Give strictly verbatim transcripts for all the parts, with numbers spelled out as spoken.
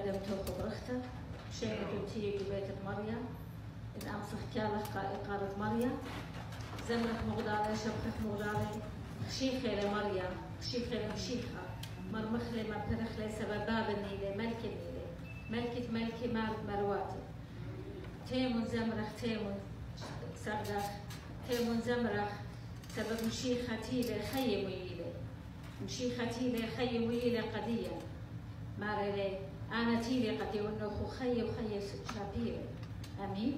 قدمته خبرخته شيء تي ببيت مريم إن أمسخ كالخ إقارة مريم زمرك مغدالة شبخك مغدالة شيخة لمريم شيخة لمشيخة مرمخلة مرترخلة سبب باب النيلة ملك النيلة ملكة ملكة مال مرواتي تيمون زمرخ تيمون سردخ تيمون زمرخ سبب مشيختي لخي ويلة مشيختي لخي ويلة قدية مارلي أنا تيلي قد يونخو خي وخي شابيرة أمين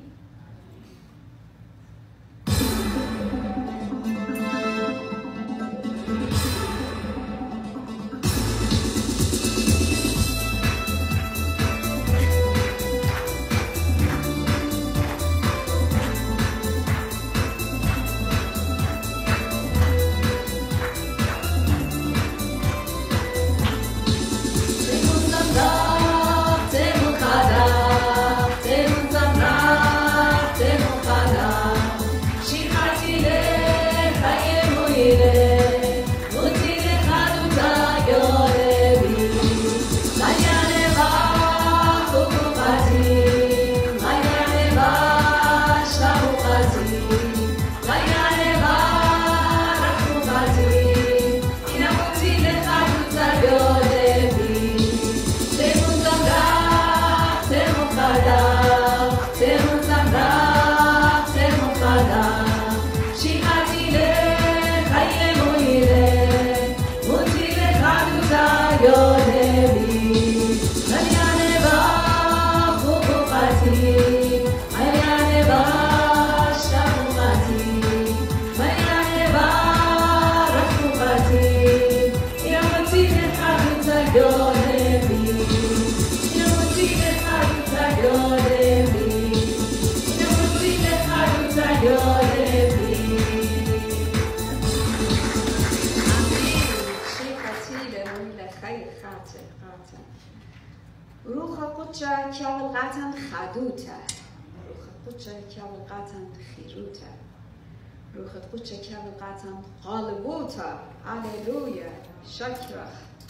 روح قدشة كالغاتن خدوتا روح قدشة كالغاتن خيروتا روح قدشة كالغاتن غالبوتا هاليلويا شكرا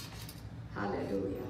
هاليلويا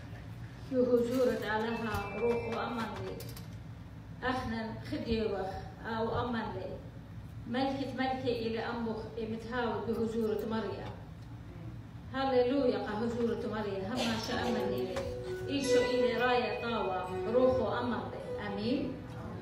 في حضور علىها روح وأمن أخنا خدي وخ أو أمن لي ملكة ملكة إلى أمبخ متهاود بهزورة مريم هللويا قهزورة مريم هما شأمن لي إيشو إلي راية طاوة روحو أمن لي آمين.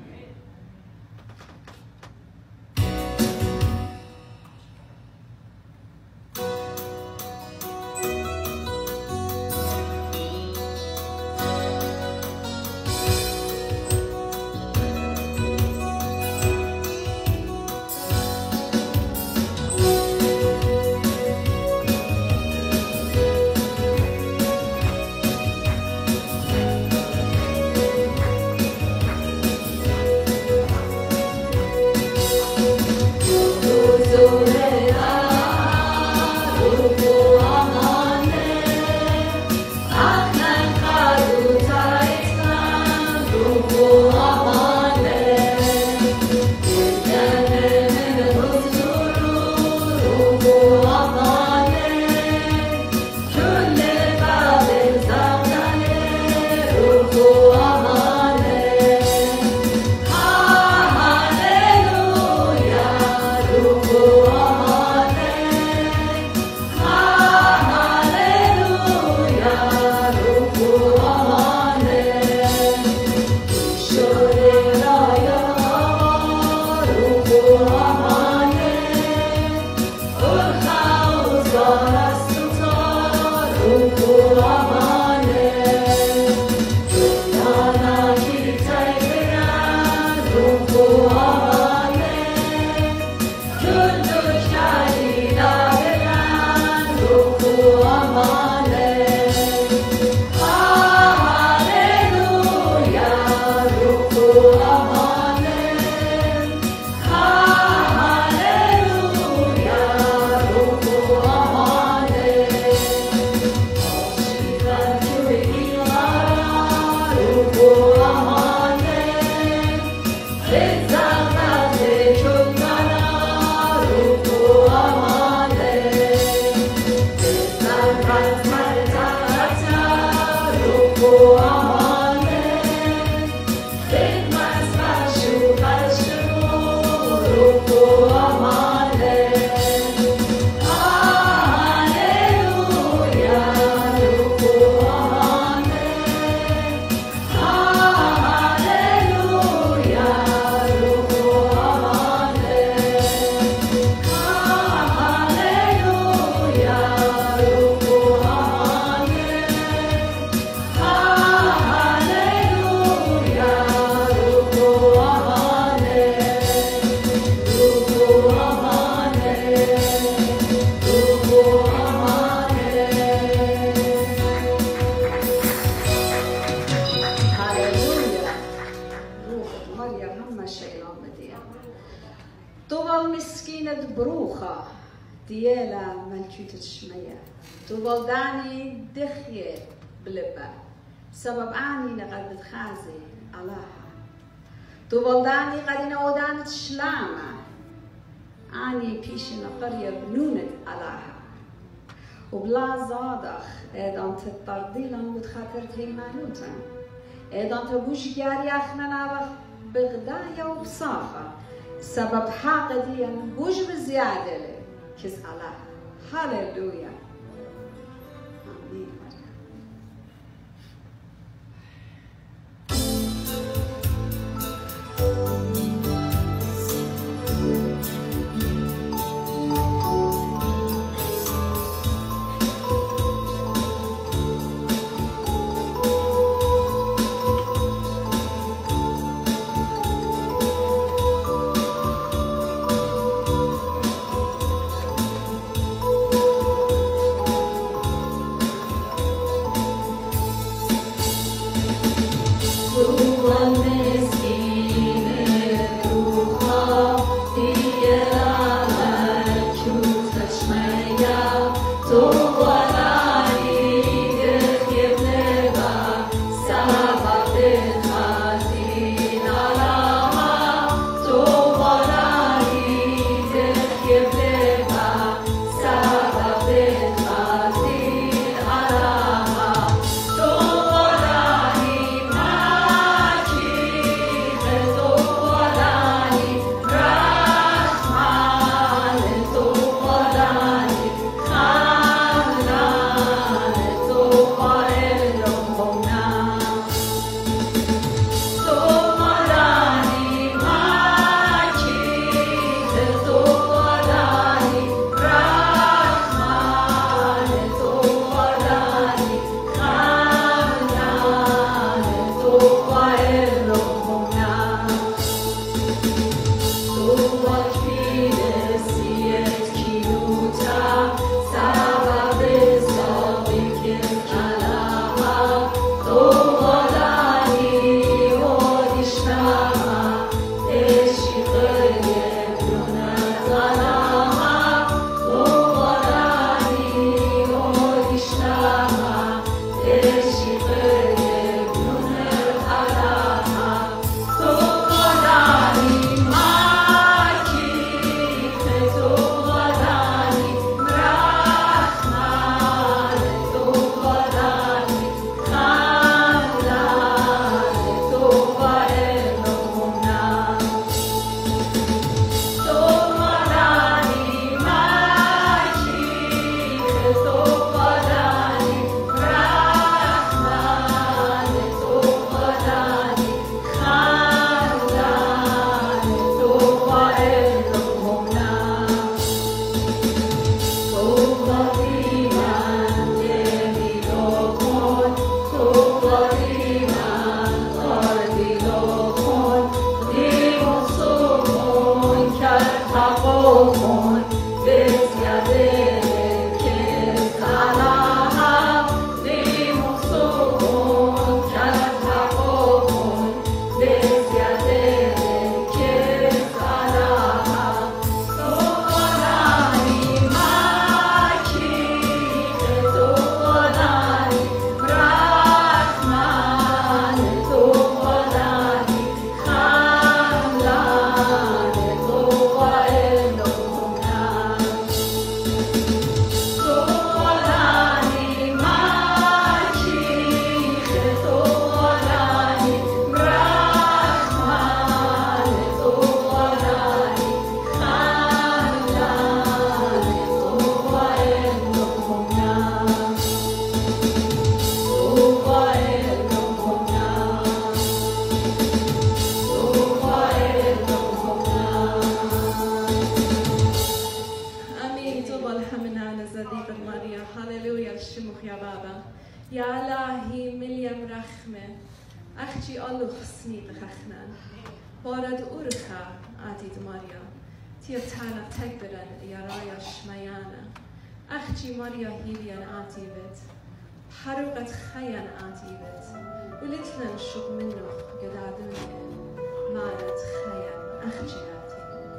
ديالا ملكوت الشمية توبال داني دخية بلبا سبب آني نقد خازي علاها توبال داني قد نودان تشلامة آني بيش نقرية بنونة علاها وبلا زادخ ايضان تترديلا بتخاطر تيمانوتا ايضان تبوش جاري اخنا نابخ بغدايا وبصاخة سبب حاقديا بوش بزيادة لي كز الله هاليلويا آمين. حرقت خيان عتيبت ولتلن شق منه قدادوني مالت خيان أخجي عتيبت.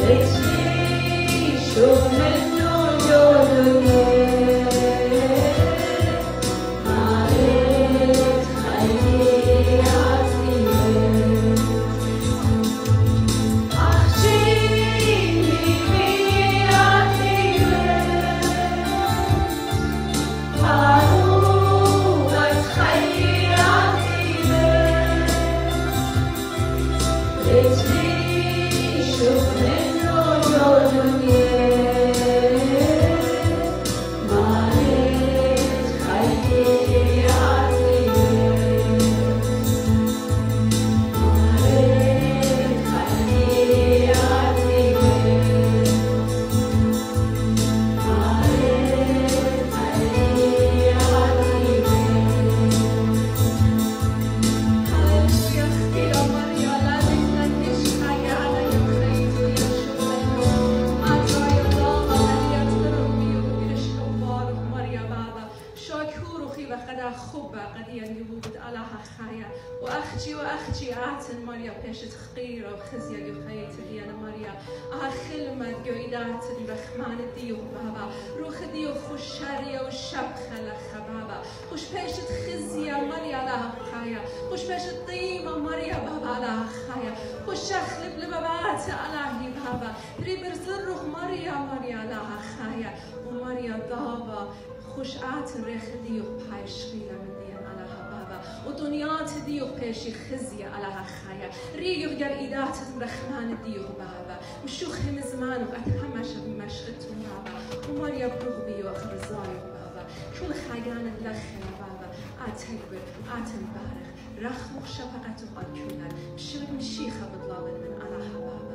وأختي وأختي آتن ماريا بيشت خقيرة وخزية يخيت ديانا ماريا آه خلمة جويدات الرحمن ديو بابا روح ديو خوش شارية وشبخة لخا بابا خوش بيشت خزية ماريا لها خايا خوش بيشت طيمة ماريا بابا لها خايا خوش شخلب لبابات ألاهي بابا ريبر زروخ ماريا ماريا لها خايا وماريا ضابا خوش آتن ريخ ديو بحاي شغيلة من ديان ألاها بابا ودنيات ديو بيشي خزية ألاها خايا ريو جر إيدات رحمن ديو بابا مشوخهم زمان وأتهمش بمشقتهم بابا وماريا بروغ بيو أخرزايو بابا كل خايان اللخنا بابا آتكبر آتن بارخ رخ مخشفقة قد كلها بشبك مشيخة بضلال من ألاها بابا